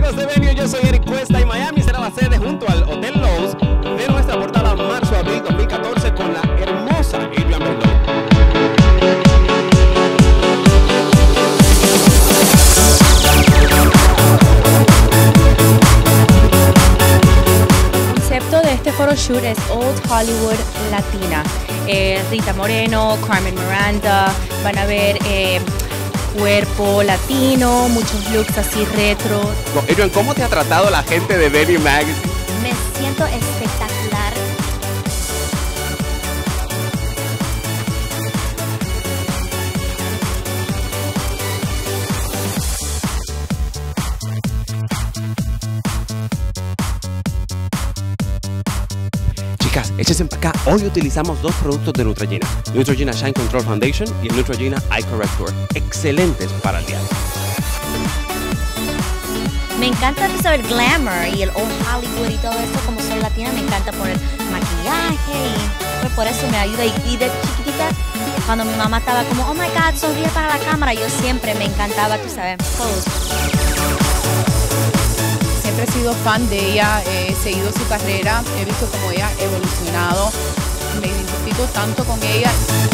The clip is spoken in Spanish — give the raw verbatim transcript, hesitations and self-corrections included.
amigos de Venue, yo soy Eric Cuesta y Miami será la sede junto al Hotel Lowe's de nuestra portada marzo-abril dos mil catorce con la hermosa Adrienne Barbeau. El concepto de este photoshoot es Old Hollywood Latina. Eh, Rita Moreno, Carmen Miranda, van a ver eh, cuerpo latino, muchos looks así retro. Adrienne, ¿cómo te ha tratado la gente de Venue Magazine? Me siento espectacular. Chicas, échense para acá. Hoy utilizamos dos productos de Neutrogena. Neutrogena Shine Control Foundation y el Neutrogena Eye Corrector. Excelentes para el día. Me encanta saber glamour y el old Hollywood y todo eso. Como soy latina, me encanta poner maquillaje y pues por eso me ayuda. Y, y de chiquitita, cuando mi mamá estaba como, oh my God, sonríe para la cámara, yo siempre me encantaba, tú sabes, pose. Siempre he sido fan de ella, he seguido su carrera, he visto cómo ella ha evolucionado, me identifico tanto con ella.